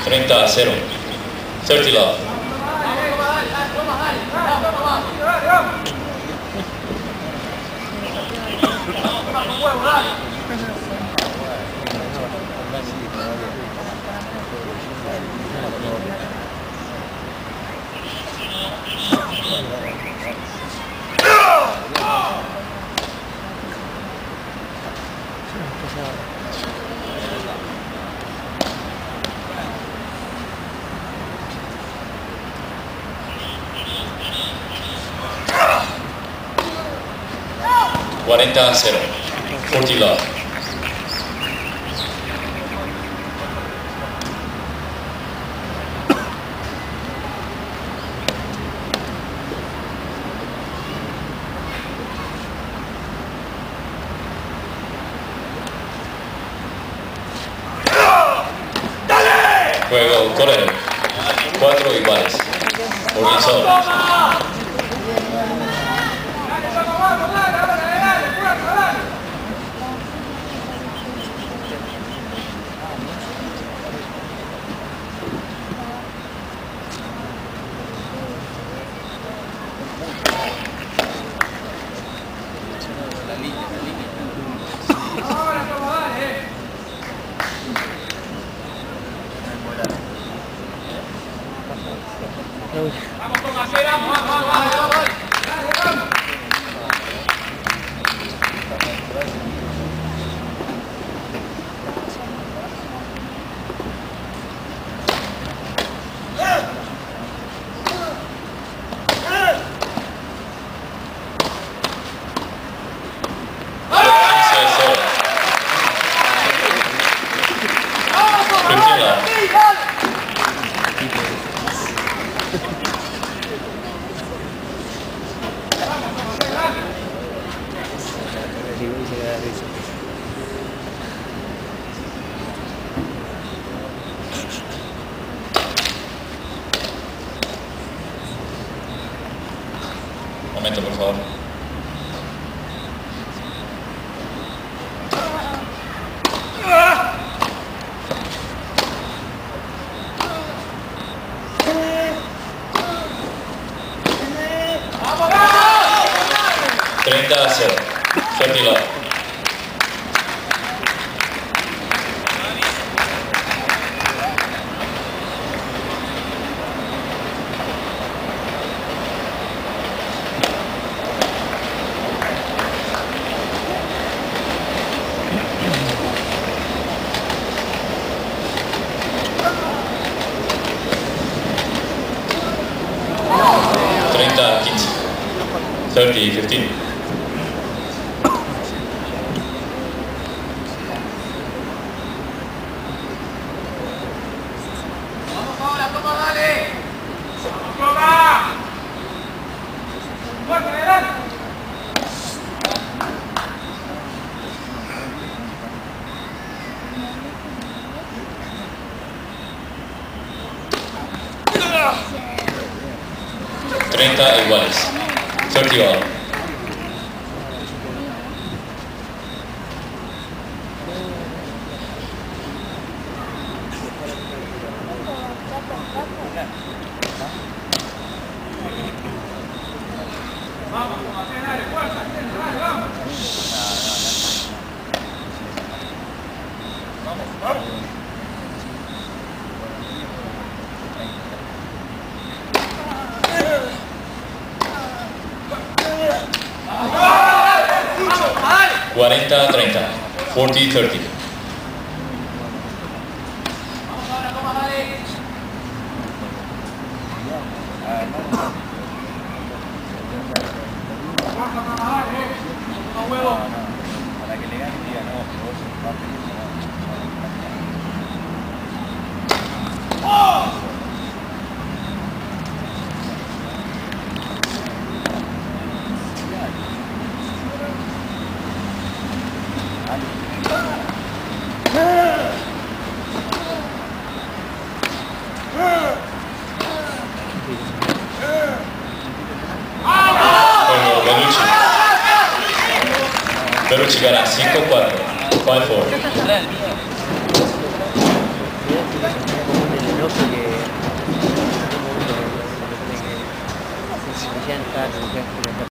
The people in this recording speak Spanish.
30-0. 30 love. Cuarenta a 0. 40 love. Juego corredor. 4 iguales. Organizador. Vamos con Macera, vamos. Momento, por favor. ¡Vamos! 30 a 0. 30 love. Treinta 15. 30-15. Vamos ahora, toma, dale. ¡Toma! ¡Fuerte, adelante! Treinta iguales. 30 all. Vamos, dale, fuerza, dale, vamos. Vamos. 40-30. 40-30. Vamos ahora, toma, dale. Vamos a trabajar, toma huevo. Para que le gane, diga no, que vos ¡Oh! Bellucci gana 5-4. 5-4. peligroso que en algún momento se tiene que sensibilizar,